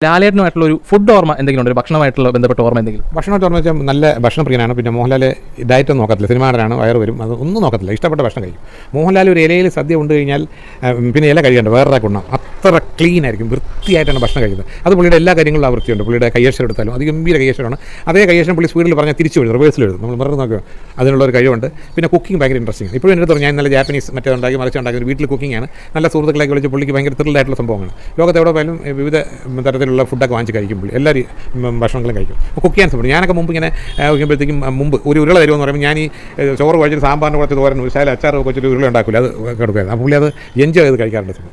ലാലേട്ടനുമായിട്ടുള്ള ഒരു ഫുഡ് ഓർമ്മ എന്തെങ്കിലും ഉണ്ട്, ഒരു ഭക്ഷണമായിട്ടുള്ള ബന്ധപ്പെട്ട ഓർമ്മ എന്തെങ്കിലും? ഭക്ഷണമായിട്ട് ഓർമ്മ വെച്ചാൽ നല്ല ഭക്ഷണപ്രിയനാണ്. പിന്നെ മോഹൻലാൽ ഡയറ്റ് നോക്കത്തില്ല, സിനിമാടനാണ്, വയറ് വരും, അത് ഒന്നും നോക്കത്തില്ല, ഇഷ്ടപ്പെട്ട ഭക്ഷണം കഴിക്കും. മോഹൻലാൽ ഒരു ഇലയിൽ സദ്യ ഉണ്ട് കഴിഞ്ഞാൽ പിന്നെ ഇല കഴിക്കണ്ട, വേറെ ഗുണം, അത്ര ക്ലീൻ ആയിരിക്കും, വൃത്തിയായിട്ടാണ് ഭക്ഷണം കഴിക്കുന്നത്. അത് പുള്ളിയുടെ എല്ലാ കാര്യങ്ങളിലും ആ വൃത്തിയുണ്ട്. പുള്ളിയുടെ കയ്യേശ്വരം എടുത്താലും അത് ഗംഭീര കയ്യേശ്വരമാണ്. അതേ കയ്യേശ്വരം പുള്ളി സ്പീഡിൽ പറഞ്ഞാൽ തിരിച്ചു എഴുതും, റിവേഴ്സിൽ എഴുതും, നമ്മൾ മറന്നു നോക്കുക. അതിനുള്ളൊരു കഴിവുണ്ട്. പിന്നെ കുക്കിംഗ് ഭയങ്കര ഇൻട്രസ്റ്റിംഗ്. ഇപ്പോഴും എൻ്റെ അടുത്ത് ഞാൻ നല്ല ജാപ്പനീസ് മറ്റേ ഉണ്ടാക്കി മറിച്ച് ഉണ്ടാക്കി വീട്ടിൽ കുക്കിംഗാണ്. നല്ല സുഹൃത്തുക്കളൊക്കെ വിളിച്ച് പുള്ളിക്ക് ഭയങ്കര ത്രില്ലായിട്ടുള്ള സംഭവമാണ്. ലോകത്ത് എവിടെ പോയാലും വിവിധ തരത്തിലുള്ള ഫുഡൊക്കെ വാങ്ങിച്ച് കഴിക്കും പുള്ളി, എല്ലാവരും ഭക്ഷണങ്ങളും കഴിക്കും. അപ്പോൾ കുക്ക് ചെയ്യാൻ സമയം ഞാനൊക്കെ മുമ്പ് ഇങ്ങനെ വയ്ക്കുമ്പോഴത്തേക്കും മുമ്പ് ഒരു ഉരുള തരുമെന്ന് പറയുമ്പോൾ ഞാൻ ഈ ചോറ് കഴിച്ചിട്ട് സാമ്പാറിന് കുറച്ച് തോരൻ ശാല അച്ചാറ് വെച്ചിട്ട് ഉരുള ഉണ്ടാക്കില്ല, അത് കൊടുക്കുക. അപ്പോൾ പുള്ളി അത് എൻജോയ് ചെയ്ത് കഴിക്കാറുണ്ട്.